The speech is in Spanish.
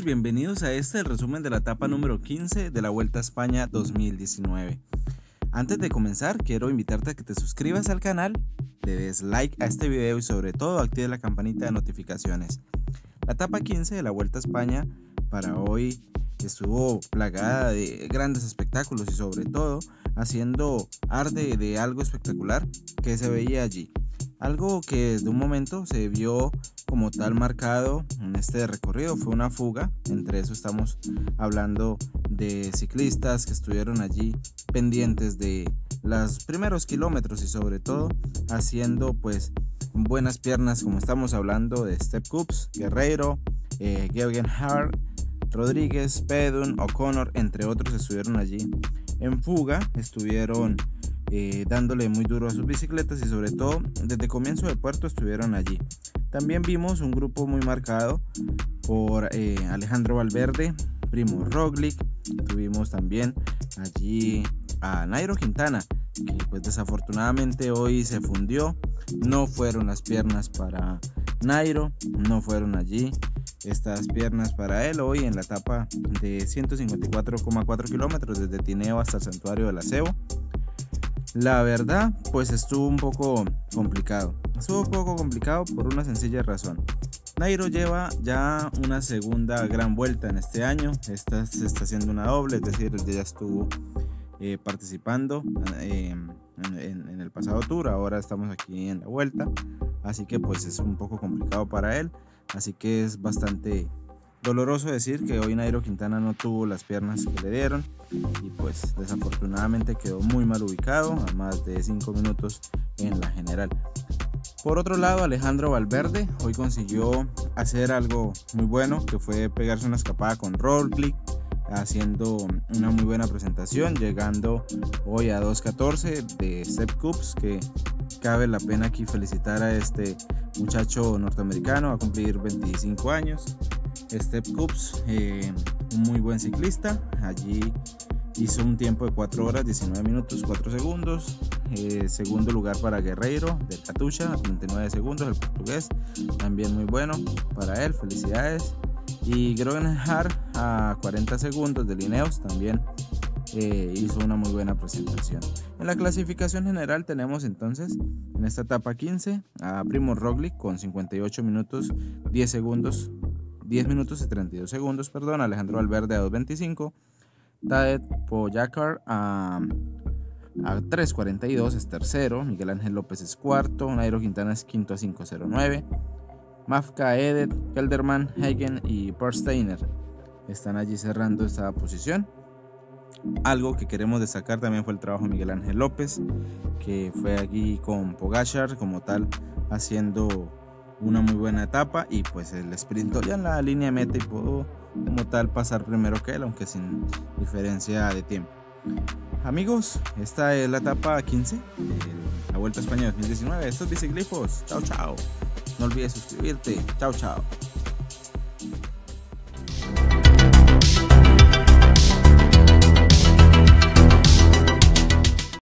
bienvenidos a el resumen de la etapa número 15 de la Vuelta a España 2019. Antes de comenzar, quiero invitarte a que te suscribas al canal, le des like a este video y sobre todo actives la campanita de notificaciones. La etapa 15 de la Vuelta a España para hoy estuvo plagada de grandes espectáculos y sobre todo haciendo arde de algo espectacular que se veía allí. Algo que desde un momento se vio como tal marcado en este recorrido fue una fuga. Entre eso estamos hablando de ciclistas que estuvieron allí pendientes de los primeros kilómetros y sobre todo haciendo pues buenas piernas, como estamos hablando de Step Coops, Guerreiro, Geoghegan, Rodríguez, Pedun, O'Connor, entre otros estuvieron allí en fuga, estuvieron dándole muy duro a sus bicicletas y sobre todo desde comienzo de puerto estuvieron allí. También vimos un grupo muy marcado por Alejandro Valverde, Primo Roglic, tuvimos también allí a Nairo Quintana, que pues desafortunadamente hoy se fundió, no fueron las piernas para Nairo, no fueron allí estas piernas para él hoy en la etapa de 154,4 kilómetros desde Tineo hasta el Santuario del Acebo. La verdad, pues estuvo un poco complicado. Estuvo un poco complicado por una sencilla razón. Nairo lleva ya una segunda gran vuelta en este año. Esta se está haciendo una doble, es decir, él ya estuvo participando en el pasado tour. Ahora estamos aquí en la vuelta. Así que pues es un poco complicado para él. Así que es bastante doloroso decir que hoy Nairo Quintana no tuvo las piernas que le dieron y pues desafortunadamente quedó muy mal ubicado a más de 5 minutos en la general. Por otro lado, Alejandro Valverde hoy consiguió hacer algo muy bueno, que fue pegarse una escapada con Roglic, haciendo una muy buena presentación, llegando hoy a 2.14 de Step Coops, que cabe la pena aquí felicitar a este muchacho norteamericano, va a cumplir 25 años. Step Coops, un muy buen ciclista, allí hizo un tiempo de 4 horas 19 minutos 4 segundos. Segundo lugar para Guerreiro del Katusha a 39 segundos, el portugués, también muy bueno para él, felicidades. Y Geoghegan a 40 segundos de Ineos también hizo una muy buena presentación. En la clasificación general tenemos entonces en esta etapa 15 a Primo Roglic con 58 minutos 10 minutos y 32 segundos, Alejandro Valverde a 2.25, Tadej Pogačar a 3.42 es tercero, Miguel Ángel López es cuarto, Nairo Quintana es quinto a 5.09, Mafka, Edet, Kelderman, Hagen y Persteiner están allí cerrando esta posición. Algo que queremos destacar también fue el trabajo de Miguel Ángel López, que fue aquí con Pogačar como tal haciendo una muy buena etapa y pues el sprintó ya en la línea de meta y pudo como tal pasar primero que él, aunque sin diferencia de tiempo. Amigos, esta es la etapa 15 de la Vuelta a España 2019. Estos biciglifos, chao chao, no olvides suscribirte, chao chao.